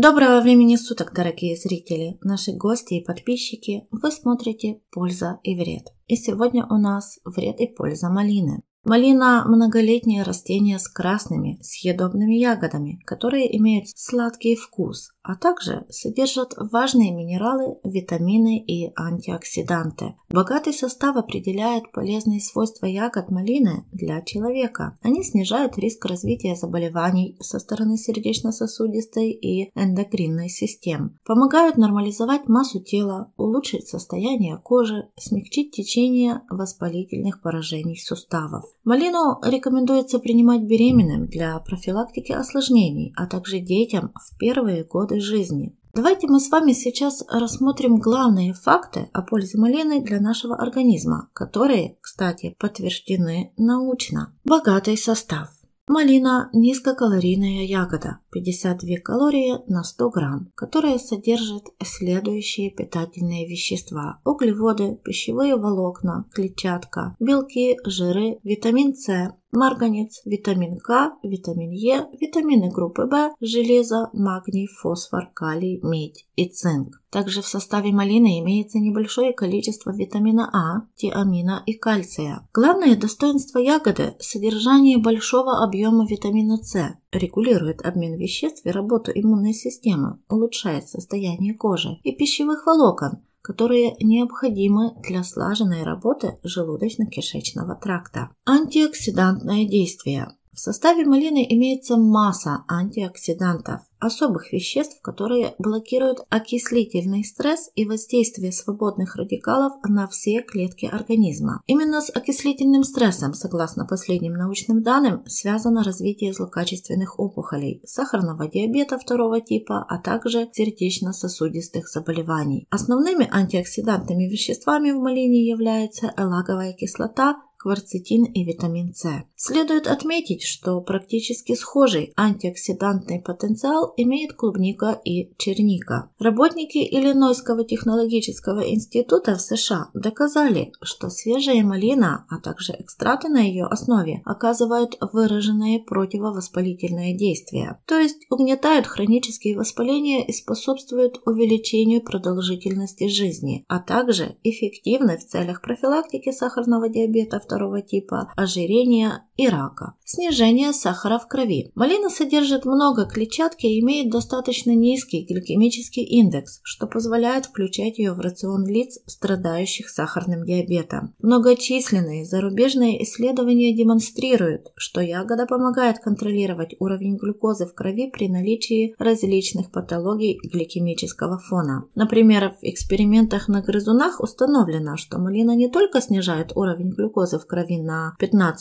Доброго времени суток, дорогие зрители, наши гости и подписчики. Вы смотрите «Польза и вред». И сегодня у нас вред и польза малины. Малина – многолетнее растение с красными, съедобными ягодами, которые имеют сладкий вкус, а также содержат важные минералы, витамины и антиоксиданты. Богатый состав определяет полезные свойства ягод малины для человека. Они снижают риск развития заболеваний со стороны сердечно-сосудистой и эндокринной систем, помогают нормализовать массу тела, улучшить состояние кожи, смягчить течение воспалительных поражений суставов. Малину рекомендуется принимать беременным для профилактики осложнений, а также детям в первые годы жизни. Давайте мы с вами сейчас рассмотрим главные факты о пользе малины для нашего организма, которые, кстати, подтверждены научно. Богатый состав. Малина – низкокалорийная ягода, 52 калории на 100 грамм, которая содержит следующие питательные вещества: углеводы, пищевые волокна, клетчатка, белки, жиры, витамин С, марганец, витамин К, витамин Е, витамины группы В, железо, магний, фосфор, калий, медь и цинк. Также в составе малины имеется небольшое количество витамина А, тиамина и кальция. Главное достоинство ягоды – содержание большого объема витамина С, регулирует обмен веществ и работу иммунной системы, улучшает состояние кожи и пищевых волокон, которые необходимы для слаженной работы желудочно-кишечного тракта. Антиоксидантное действие. В составе малины имеется масса антиоксидантов, особых веществ, которые блокируют окислительный стресс и воздействие свободных радикалов на все клетки организма. Именно с окислительным стрессом, согласно последним научным данным, связано развитие злокачественных опухолей, сахарного диабета второго типа, а также сердечно-сосудистых заболеваний. Основными антиоксидантными веществами в малине являются элаговая кислота, кверцетин и витамин С. Следует отметить, что практически схожий антиоксидантный потенциал имеет клубника и черника. Работники Иллинойского технологического института в США доказали, что свежая малина, а также экстракты на ее основе оказывают выраженное противовоспалительное действие, то есть угнетают хронические воспаления и способствуют увеличению продолжительности жизни, а также эффективны в целях профилактики сахарного диабета второго типа, ожирения и рака. Снижение сахара в крови. Малина содержит много клетчатки и имеет достаточно низкий гликемический индекс, что позволяет включать ее в рацион лиц, страдающих сахарным диабетом. Многочисленные зарубежные исследования демонстрируют, что ягода помогает контролировать уровень глюкозы в крови при наличии различных патологий гликемического фона. Например, в экспериментах на грызунах установлено, что малина не только снижает уровень глюкозы в крови на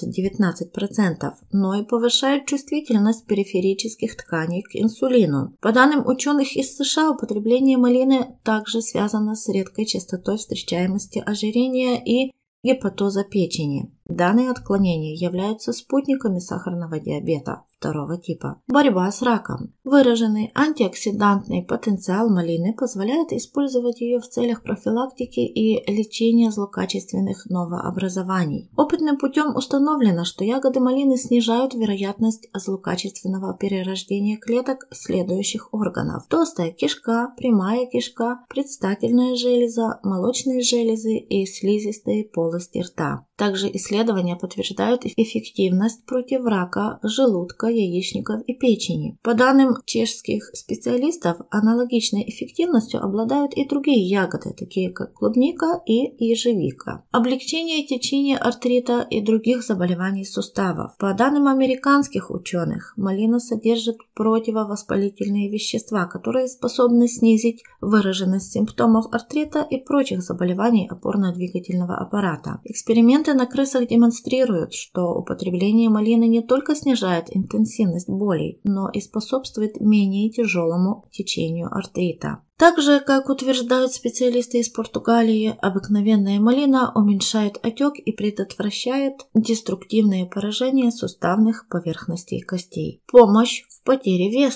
15-19%, но и повышает чувствительность периферических тканей к инсулину. По данным ученых из США, употребление малины также связано с редкой частотой встречаемости ожирения и гепатоза печени. Данные отклонения являются спутниками сахарного диабета второго типа. Борьба с раком. Выраженный антиоксидантный потенциал малины позволяет использовать ее в целях профилактики и лечения злокачественных новообразований. Опытным путем установлено, что ягоды малины снижают вероятность злокачественного перерождения клеток следующих органов: толстая кишка, прямая кишка, предстательная железа, молочные железы и слизистые полости рта. Также исследования подтверждают эффективность против рака желудка, яичников и печени. По данным чешских специалистов, аналогичной эффективностью обладают и другие ягоды, такие как клубника и ежевика. Облегчение течения артрита и других заболеваний суставов. По данным американских ученых, малина содержит противовоспалительные вещества, которые способны снизить выраженность симптомов артрита и прочих заболеваний опорно-двигательного аппарата. Эксперименты на крысах демонстрируют, что употребление малины не только снижает интенсивность болей, но и способствует менее тяжелому течению артрита. Также, как утверждают специалисты из Португалии, обыкновенная малина уменьшает отек и предотвращает деструктивные поражения суставных поверхностей костей. Помощь в потере веса.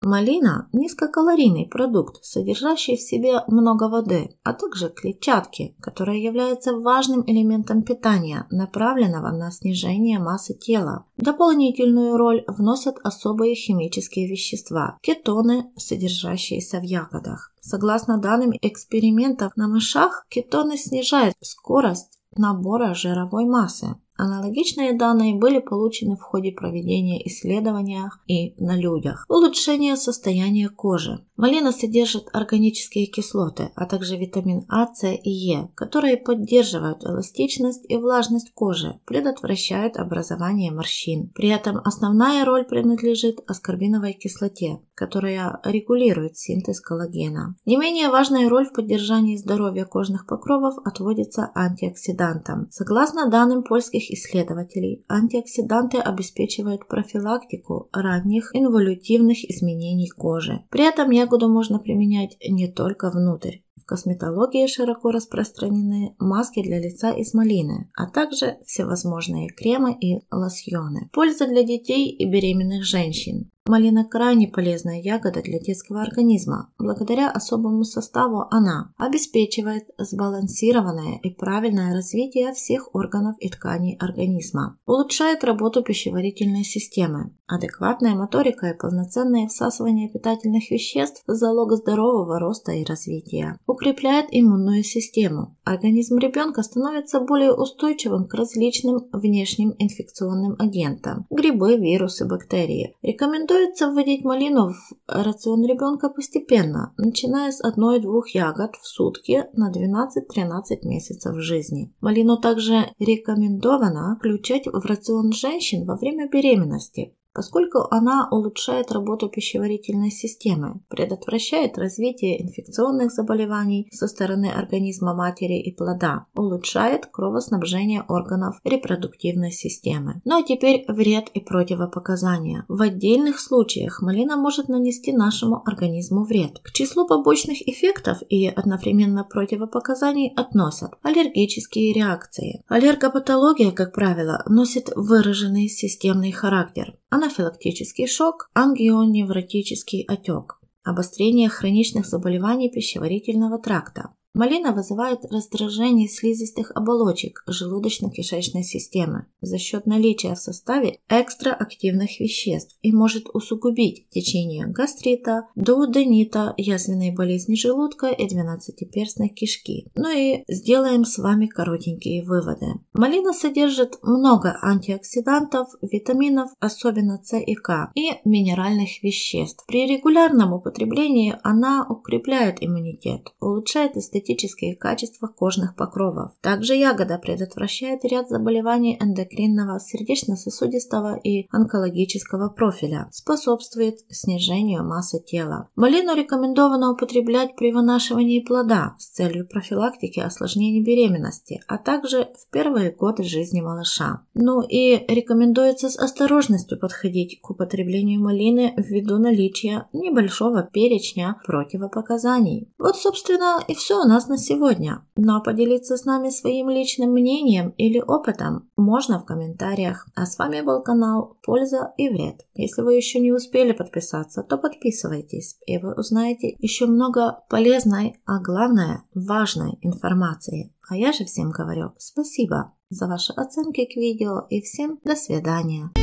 Малина – низкокалорийный продукт, содержащий в себе много воды, а также клетчатки, которая является важным элементом питания, направленного на снижение массы тела. Дополнительную роль вносят особые химические вещества – кетоны, содержащиеся в ягодах. Согласно данным экспериментов на мышах, кетоны снижают скорость набора жировой массы. Аналогичные данные были получены в ходе проведения исследований и на людях. Улучшение состояния кожи. Малина содержит органические кислоты, а также витамин А, С и Е, которые поддерживают эластичность и влажность кожи, предотвращают образование морщин. При этом основная роль принадлежит аскорбиновой кислоте, которая регулирует синтез коллагена. Не менее важная роль в поддержании здоровья кожных покровов отводится антиоксидантам. Согласно данным польских исследователей, антиоксиданты обеспечивают профилактику ранних инволютивных изменений кожи. При этом ягоду можно применять не только внутрь. В косметологии широко распространены маски для лица из малины, а также всевозможные кремы и лосьоны. Польза для детей и беременных женщин. Малина крайне полезная ягода для детского организма. Благодаря особому составу она обеспечивает сбалансированное и правильное развитие всех органов и тканей организма, улучшает работу пищеварительной системы. Адекватная моторика и полноценное всасывание питательных веществ – залог здорового роста и развития. Укрепляет иммунную систему. Организм ребенка становится более устойчивым к различным внешним инфекционным агентам – грибы, вирусы, бактерии. Рекомендуется вводить малину в рацион ребенка постепенно, начиная с 1-2 ягод в сутки на 12-13 месяцев жизни. Малину также рекомендовано включать в рацион женщин во время беременности, поскольку она улучшает работу пищеварительной системы, предотвращает развитие инфекционных заболеваний со стороны организма матери и плода, улучшает кровоснабжение органов репродуктивной системы. Ну а теперь вред и противопоказания. В отдельных случаях малина может нанести нашему организму вред. К числу побочных эффектов и одновременно противопоказаний относят аллергические реакции. Аллергопатология, как правило, носит выраженный системный характер. Анафилактический шок, ангионевротический отек, обострение хроничных заболеваний пищеварительного тракта. Малина вызывает раздражение слизистых оболочек желудочно-кишечной системы за счет наличия в составе экстраактивных веществ и может усугубить течение гастрита, дуоденита, язвенной болезни желудка и двенадцатиперстной кишки. Ну и сделаем с вами коротенькие выводы. Малина содержит много антиоксидантов, витаминов, особенно С и К, и минеральных веществ. При регулярном употреблении она укрепляет иммунитет, улучшает эстетические качества кожных покровов. Также ягода предотвращает ряд заболеваний эндокринного, сердечно-сосудистого и онкологического профиля, способствует снижению массы тела. Малину рекомендовано употреблять при вынашивании плода с целью профилактики осложнений беременности, а также в первые годы жизни малыша. Ну и рекомендуется с осторожностью подходить к употреблению малины ввиду наличия небольшого перечня противопоказаний. Вот, собственно, и все у нас на сегодня. Но поделиться с нами своим личным мнением или опытом можно в комментариях. А с вами был канал «Польза и вред». Если вы еще не успели подписаться, то подписывайтесь, и вы узнаете еще много полезной, а главное важной информации. А я же всем говорю спасибо за ваши оценки к видео и всем до свидания.